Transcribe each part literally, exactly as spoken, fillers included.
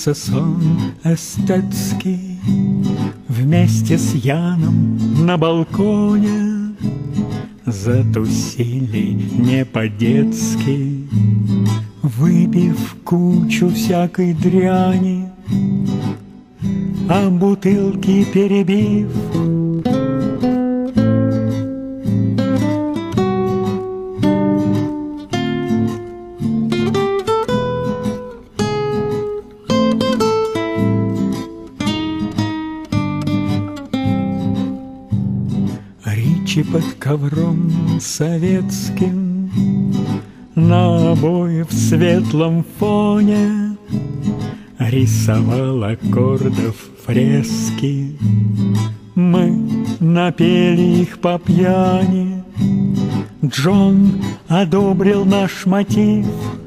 снится сон эстетский. Вместе с Яном на балконе затусили не по-детски, выпив кучу всякой дряни, а бутылки перебив. Ричи под ковром советским, на обои в светлом фоне рисовал аккордов фрески. Мы напели их по пьяни, Джон одобрил наш мотив.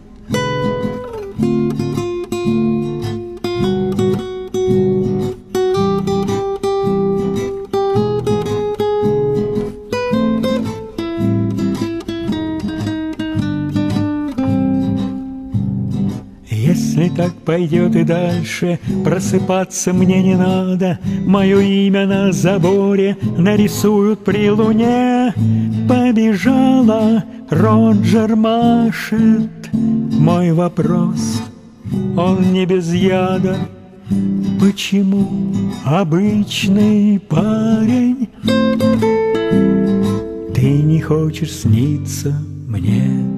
Если так пойдет и дальше, просыпаться мне не надо. Мое имя на заборе нарисуют при луне. Побежала, Роджер машет. Мой вопрос, он не без яда. Почему обычный парень ты не хочешь сниться мне?